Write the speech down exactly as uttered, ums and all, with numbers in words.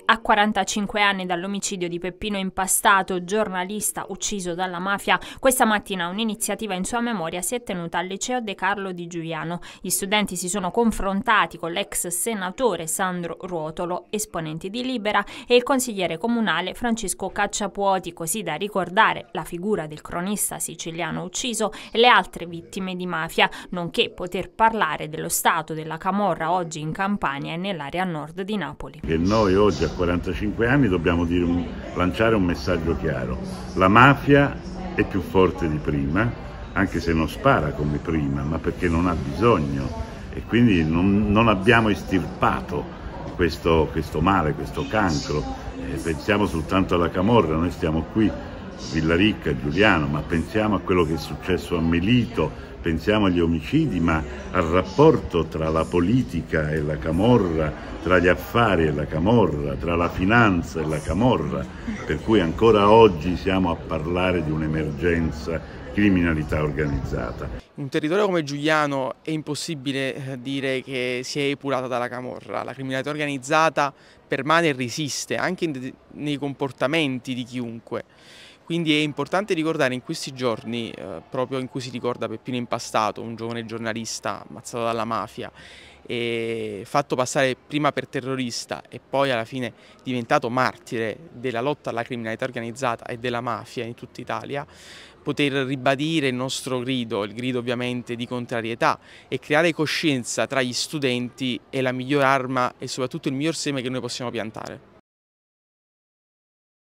A quarantacinque anni dall'omicidio di Peppino Impastato, giornalista ucciso dalla mafia, questa mattina un'iniziativa in sua memoria si è tenuta al liceo De Carlo di Giuliano. Gli studenti si sono confrontati con l'ex senatore Sandro Ruotolo, esponenti di Libera, e il consigliere comunale Francesco Cacciapuoti, così da ricordare la figura del cronista siciliano ucciso e le altre vittime di mafia, nonché poter parlare dello stato della camorra oggi in Campania e nell'area nord di Napoli. Che noi oggi a quarantacinque anni dobbiamo dire un, lanciare un messaggio chiaro: la mafia è più forte di prima, anche se non spara come prima, ma perché non ha bisogno, e quindi non, non abbiamo estirpato questo, questo male, questo cancro. E pensiamo soltanto alla camorra, noi stiamo qui, Villaricca, Giuliano, ma pensiamo a quello che è successo a Melito, pensiamo agli omicidi, ma al rapporto tra la politica e la camorra, tra gli affari e la camorra, tra la finanza e la camorra, per cui ancora oggi siamo a parlare di un'emergenza criminalità organizzata. In un territorio come Giuliano è impossibile dire che si è epurata dalla camorra. La criminalità organizzata permane e resiste anche nei comportamenti di chiunque. Quindi è importante ricordare in questi giorni, eh, proprio in cui si ricorda Peppino Impastato, un giovane giornalista ammazzato dalla mafia, e fatto passare prima per terrorista e poi alla fine diventato martire della lotta alla criminalità organizzata e della mafia in tutta Italia, poter ribadire il nostro grido, il grido ovviamente di contrarietà, e creare coscienza tra gli studenti è la miglior arma e soprattutto il miglior seme che noi possiamo piantare.